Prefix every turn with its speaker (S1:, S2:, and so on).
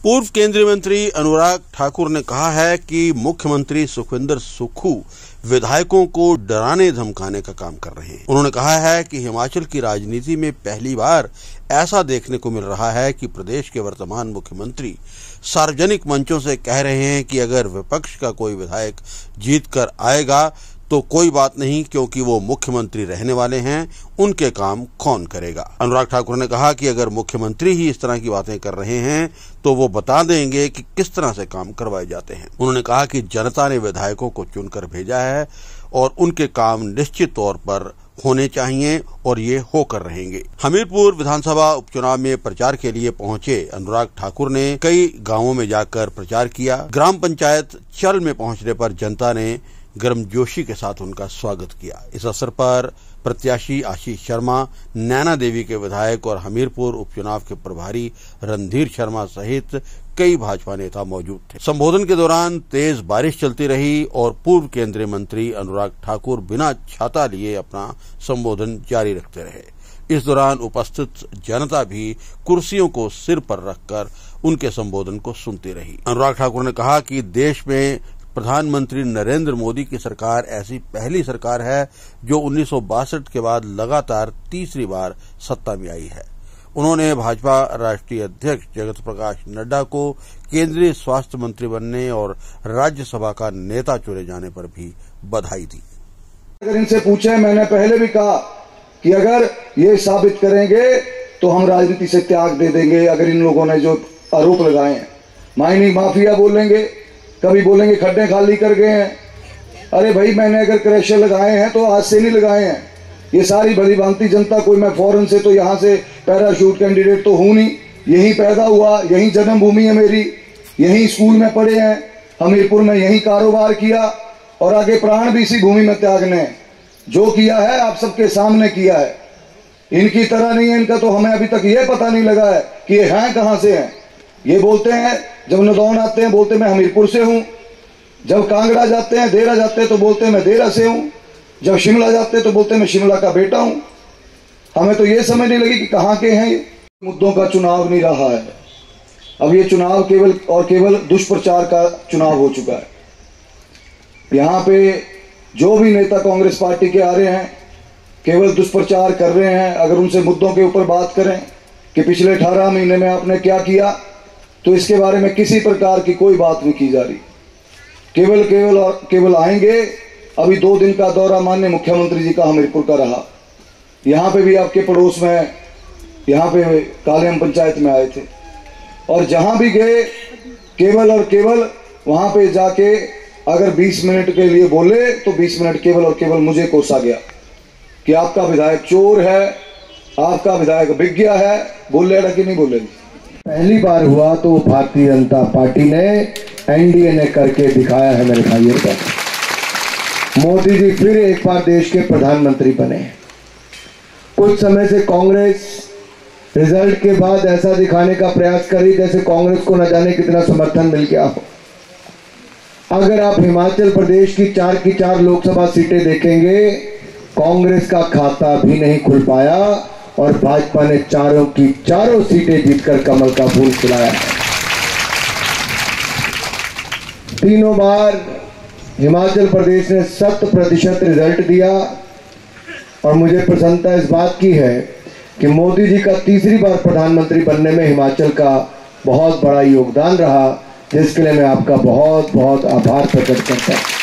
S1: पूर्व केंद्रीय मंत्री अनुराग ठाकुर ने कहा है कि मुख्यमंत्री सुखविंदर सुक्खू विधायकों को डराने धमकाने का काम कर रहे हैं। उन्होंने कहा है कि हिमाचल की राजनीति में पहली बार ऐसा देखने को मिल रहा है कि प्रदेश के वर्तमान मुख्यमंत्री सार्वजनिक मंचों से कह रहे हैं कि अगर विपक्ष का कोई विधायक जीत कर आएगा तो कोई बात नहीं, क्योंकि वो मुख्यमंत्री रहने वाले हैं, उनके काम कौन करेगा। अनुराग ठाकुर ने कहा कि अगर मुख्यमंत्री ही इस तरह की बातें कर रहे हैं तो वो बता देंगे कि किस तरह से काम करवाए जाते हैं। उन्होंने कहा कि जनता ने विधायकों को चुनकर भेजा है और उनके काम निश्चित तौर पर होने चाहिए और ये होकर रहेंगे। हमीरपुर विधानसभा उपचुनाव में प्रचार के लिए पहुंचे अनुराग ठाकुर ने कई गांवों में जाकर प्रचार किया। ग्राम पंचायत चल में पहुंचने पर जनता ने गर्मजोशी के साथ उनका स्वागत किया। इस अवसर पर प्रत्याशी आशीष शर्मा, नैना देवी के विधायक और हमीरपुर उपचुनाव के प्रभारी रणधीर शर्मा सहित कई भाजपा नेता मौजूद थे। संबोधन के दौरान तेज बारिश चलती रही और पूर्व केंद्रीय मंत्री अनुराग ठाकुर बिना छाता लिए अपना संबोधन जारी रखते रहे। इस दौरान उपस्थित जनता भी कुर्सियों को सिर पर रखकर उनके संबोधन को सुनती रही। अनुराग ठाकुर ने कहा कि देश में प्रधानमंत्री नरेंद्र मोदी की सरकार ऐसी पहली सरकार है जो 1962 के बाद लगातार तीसरी बार सत्ता में आई है। उन्होंने भाजपा राष्ट्रीय अध्यक्ष जगत प्रकाश नड्डा को केंद्रीय स्वास्थ्य मंत्री बनने और राज्यसभा का नेता चुने जाने पर भी बधाई दी।
S2: अगर इनसे पूछे, मैंने पहले भी कहा कि अगर ये साबित करेंगे तो हम राजनीति से त्याग दे देंगे। अगर इन लोगों ने जो आरोप लगाए हैं, माइनिंग माफिया बोलेंगे, कभी बोलेंगे खड्डे खाली कर गए हैं। अरे भाई, मैंने अगर क्रैशर लगाए हैं तो आज से नहीं लगाए हैं। ये सारी भली भांति जनता, कोई मैं फॉरेन से तो यहाँ से पैराशूट कैंडिडेट तो हूँ नहीं, यहीं पैदा हुआ, यहीं जन्मभूमि है मेरी, यहीं स्कूल में पढ़े हैं, हमीरपुर में यहीं कारोबार किया और आगे प्राण भी इसी भूमि में त्यागने हैं। जो किया है आप सबके सामने किया है। इनकी तरह नहीं है, इनका तो हमें अभी तक ये पता नहीं लगा है कि ये हैं कहाँ से हैं। ये बोलते हैं, जब नदौन आते हैं बोलते मैं हमीरपुर से हूं, जब कांगड़ा जाते हैं, देरा जाते हैं तो बोलते हैं मैं देरा से हूं, जब शिमला जाते हैं तो बोलते हैं मैं शिमला का बेटा हूं। हमें तो ये समझ नहीं लगी कि कहां के हैं ये। मुद्दों का चुनाव नहीं रहा है, अब ये चुनाव केवल और केवल दुष्प्रचार का चुनाव हो चुका है। यहां पे जो भी नेता कांग्रेस पार्टी के आ रहे हैं केवल दुष्प्रचार कर रहे हैं। अगर उनसे मुद्दों के ऊपर बात करें कि पिछले 18 महीने में आपने क्या किया, तो इसके बारे में किसी प्रकार की कोई बात नहीं की जा रही। केवल आएंगे। अभी 2 दिन का दौरा माननीय मुख्यमंत्री जी का हमीरपुर का रहा। यहाँ पे भी आपके पड़ोस में, यहाँ पे कालेम पंचायत में आए थे और जहाँ भी गए केवल और केवल वहाँ पे जाके अगर 20 मिनट के लिए बोले तो 20 मिनट केवल और केवल मुझे कोसा गया कि आपका विधायक चोर है, आपका विधायक विज्ञा है। बोलेगा कि नहीं बोलेगा?
S3: पहली बार हुआ तो भारतीय जनता पार्टी ने, एनडीए ने करके दिखाया है मेरे भाइयों का। मोदी जी फिर एक बार देश के प्रधानमंत्री बने। कुछ समय से कांग्रेस रिजल्ट के बाद ऐसा दिखाने का प्रयास करी जैसे कांग्रेस को न जाने कितना समर्थन मिल गया हो। अगर आप हिमाचल प्रदेश की 4 की 4 लोकसभा सीटें देखेंगे, कांग्रेस का खाता भी नहीं खुल पाया और भाजपा ने 4 की 4 सीटें जीतकर कमल का फूल खिलाया है। 3 बार हिमाचल प्रदेश ने 100% रिजल्ट दिया और मुझे प्रसन्नता इस बात की है कि मोदी जी का तीसरी बार प्रधानमंत्री बनने में हिमाचल का बहुत बड़ा योगदान रहा, जिसके लिए मैं आपका बहुत बहुत आभार प्रकट करता हूं।